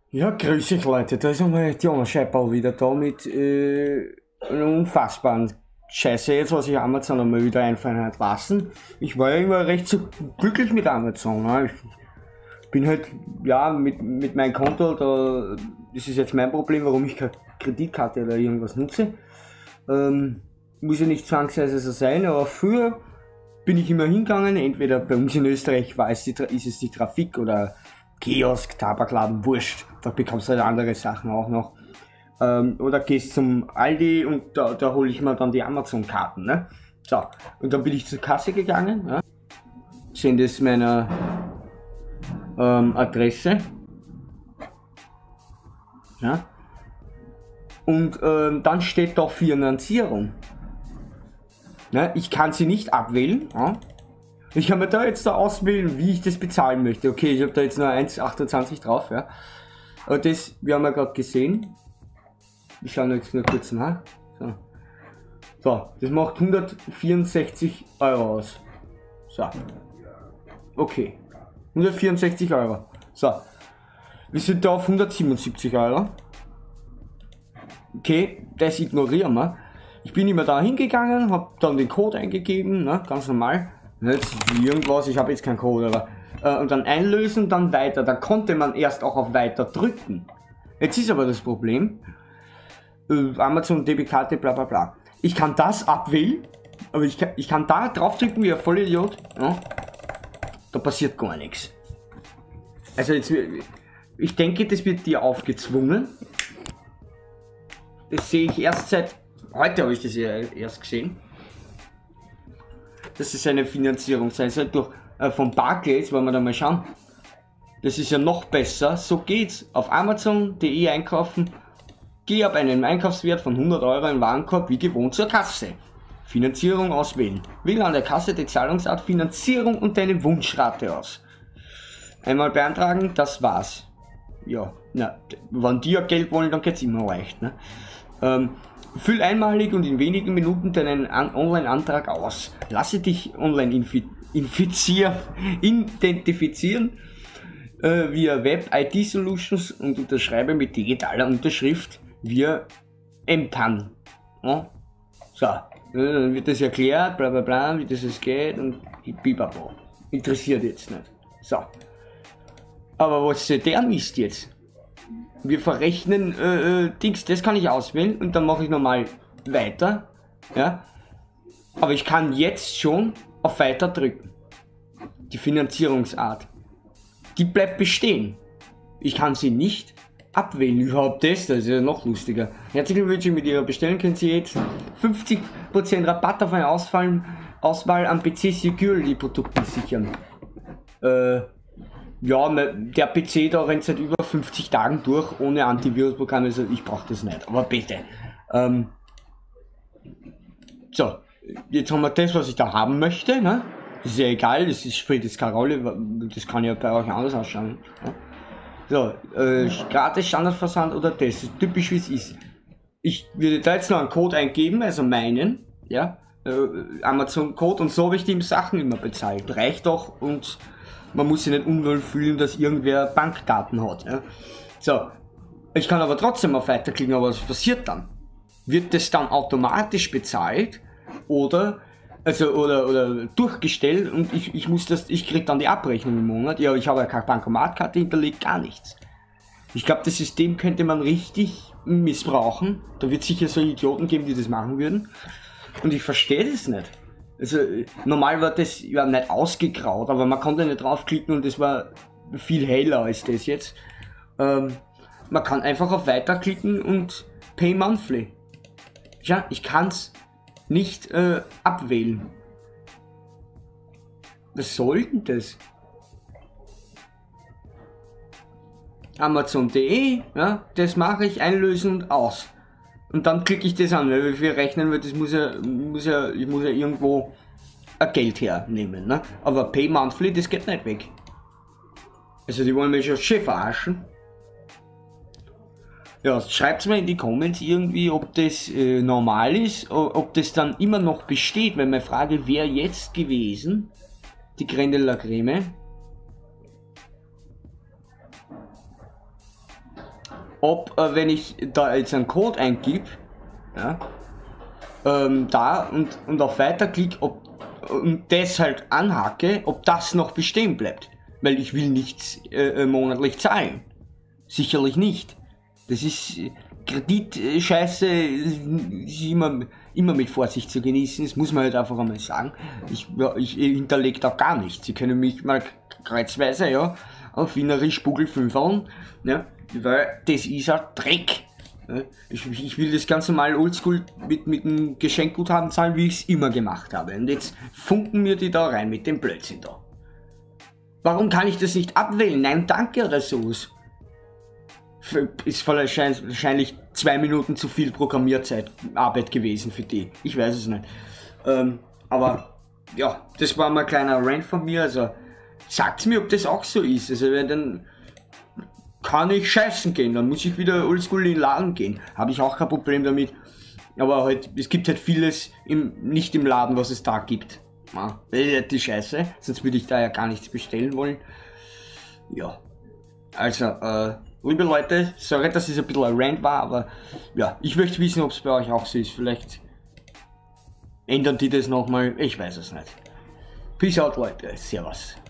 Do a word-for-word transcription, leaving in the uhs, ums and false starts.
Ja, grüß euch Leute, da ist einmal Diana Scheiberl wieder da mit äh, einer unfassbaren Scheiße jetzt, was ich Amazon einmal wieder einfallen hat lassen. Ich war ja immer recht so glücklich mit Amazon. Ne? Ich bin halt, ja, mit, mit meinem Konto, da, das ist jetzt mein Problem, warum ich keine Kreditkarte oder irgendwas nutze. Ähm, muss ja nicht zwangsweise so sein, aber früher bin ich immer hingegangen, entweder bei uns in Österreich war es die, ist es die Trafik oder Kiosk, Tabakladen, wurscht. Da bekommst du halt andere Sachen auch noch. Ähm, oder gehst zum Aldi und da, da hole ich mir dann die Amazon-Karten. Ne? So, und dann bin ich zur Kasse gegangen, ja? Sende es meiner ähm, Adresse. Ja? Und ähm, dann steht da Finanzierung. Ne? Ich kann sie nicht abwählen. Ja? Ich kann mir da jetzt da auswählen, wie ich das bezahlen möchte. Okay, ich habe da jetzt nur eins Komma achtundzwanzig drauf, ja. Aber das, wir haben ja gerade gesehen. Wir schauen jetzt nur kurz nach. So. So, das macht hundertvierundsechzig Euro aus. So. Okay. hundertvierundsechzig Euro. So. Wir sind da auf hundertsiebenundsiebzig Euro. Okay, das ignorieren wir. Ich bin immer da hingegangen, habe dann den Code eingegeben, ne, ganz normal. Jetzt irgendwas, ich habe jetzt keinen Code, aber äh, und dann einlösen, dann weiter. Da konnte man erst auch auf weiter drücken. Jetzt ist aber das Problem, äh, Amazon D B-Karte, bla bla bla. Ich kann das abwählen, aber ich kann, ich kann da drauf drücken wie ein Vollidiot. Ja? Da passiert gar nichts. Also jetzt, ich denke, das wird dir aufgezwungen. Das sehe ich erst seit heute, habe ich das ja erst gesehen. Das ist eine Finanzierung sein soll durch äh, von Barclays, wollen wir da mal schauen. Das ist ja noch besser. So geht's. Auf Amazon punkt de einkaufen. Geh ab einem Einkaufswert von hundert Euro im Warenkorb wie gewohnt zur Kasse. Finanzierung auswählen. Wähle an der Kasse die Zahlungsart Finanzierung und deine Wunschrate aus. Einmal beantragen, das war's. Ja, na, wenn die ja Geld wollen, dann geht's immer leicht. Ne? Ähm, Füll einmalig und in wenigen Minuten deinen Online-Antrag aus. Lasse dich online infi infizieren, identifizieren äh, via Web I T Solutions und unterschreibe mit digitaler Unterschrift via M T A N. Ja? So, dann wird das erklärt, bla bla bla, wie das es geht und bibabo. Interessiert jetzt nicht. So. Aber was ist der Mist jetzt? Wir verrechnen äh, äh, Dings, das kann ich auswählen und dann mache ich nochmal weiter. Ja? Aber ich kann jetzt schon auf weiter drücken. Die Finanzierungsart. Die bleibt bestehen. Ich kann sie nicht abwählen. Überhaupt das, das ist ja noch lustiger. Herzlichen Glückwunsch mit Ihrer Bestellung können Sie jetzt fünfzig Prozent Rabatt auf eine Auswahl, Auswahl an P C Security Produkten sichern. Äh, Ja, der P C da rennt seit über fünfzig Tagen durch ohne Antivirusprogramm, also ich brauche das nicht, aber bitte. Ähm, so, jetzt haben wir das, was ich da haben möchte, ne? Das ist ja egal, das ist, spielt jetzt keine Rolle, das kann ja bei euch anders ausschauen. Ne? So, äh, gratis Standardversand oder das, typisch wie es ist. Ich würde da jetzt noch einen Code eingeben, also meinen, ja, äh, Amazon-Code und so habe ich die Sachen immer bezahlt. Reicht doch und man muss sich nicht unwohl fühlen, dass irgendwer Bankdaten hat. Ja? So, ich kann aber trotzdem auf Weiterklicken, aber was passiert dann? Wird das dann automatisch bezahlt oder also oder oder durchgestellt und ich, ich muss das, ich krieg dann die Abrechnung im Monat. Ja, ich habe ja keine Bankomatkarte hinterlegt, gar nichts. Ich glaube, das System könnte man richtig missbrauchen. Da wird sicher so Idioten geben, die das machen würden. Und ich verstehe das nicht. Also normal war das ja nicht ausgegraut, aber man konnte nicht draufklicken und das war viel heller als das jetzt. Ähm, man kann einfach auf Weiterklicken und Pay Monthly. Ja, ich kann es nicht äh, abwählen. Was soll denn das? Amazon punkt de, ja, das mache ich, einlösen und aus. Und dann klicke ich das an, weil wir viel rechnen, weil das muss ja, muss ja, ich muss ja irgendwo ein Geld hernehmen, ne? Aber Pay Monthly, das geht nicht weg. Also die wollen mich schon schön verarschen. Ja, schreibt mir in die Comments irgendwie, ob das äh, normal ist, ob das dann immer noch besteht, weil meine Frage wäre jetzt gewesen, die Crème de la Creme. ob, äh, wenn ich da jetzt einen Code eingib, ja, ähm, da und, und auf Weiter klick, ob und das halt anhake, ob das noch bestehen bleibt. Weil ich will nichts äh, monatlich zahlen. Sicherlich nicht. Das ist Kreditscheiße, ist immer, immer mit Vorsicht zu genießen, das muss man halt einfach einmal sagen. Ich, ja, ich hinterlege da gar nichts. Sie können mich mal kreuzweise, ja, auf Wienerisch Bugel fünfern, ja, weil das ist ein Dreck. Ja. Ich, ich will das ganz normal oldschool mit, mit dem Geschenkguthaben zahlen, wie ich es immer gemacht habe. Und jetzt funken mir die da rein mit dem Blödsinn da. Warum kann ich das nicht abwählen? Nein, danke oder sowas. Ist wahrscheinlich zwei Minuten zu viel Programmierzeit, Arbeit gewesen für die. Ich weiß es nicht. Ähm, aber ja, das war mal ein kleiner Rant von mir. Also sagt mir, ob das auch so ist. Also wenn dann kann ich scheißen gehen, dann muss ich wieder oldschool in den Laden gehen. Habe ich auch kein Problem damit. Aber halt, es gibt halt vieles im, nicht im Laden, was es da gibt. Ja, die Scheiße, sonst würde ich da ja gar nichts bestellen wollen. Ja, also, äh, liebe Leute, sorry, dass es ein bisschen ein Rant war, aber ja, ich möchte wissen, ob es bei euch auch so ist. Vielleicht ändern die das nochmal, ich weiß es nicht. Peace out, Leute, servus.